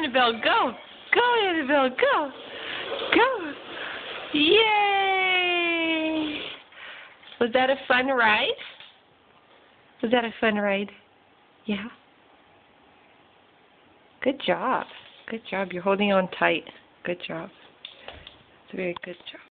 Annabelle, go! Go, Annabelle, go! Go! Yay! Was that a fun ride? Was that a fun ride? Yeah? Good job. Good job. You're holding on tight. Good job. It's a very good job.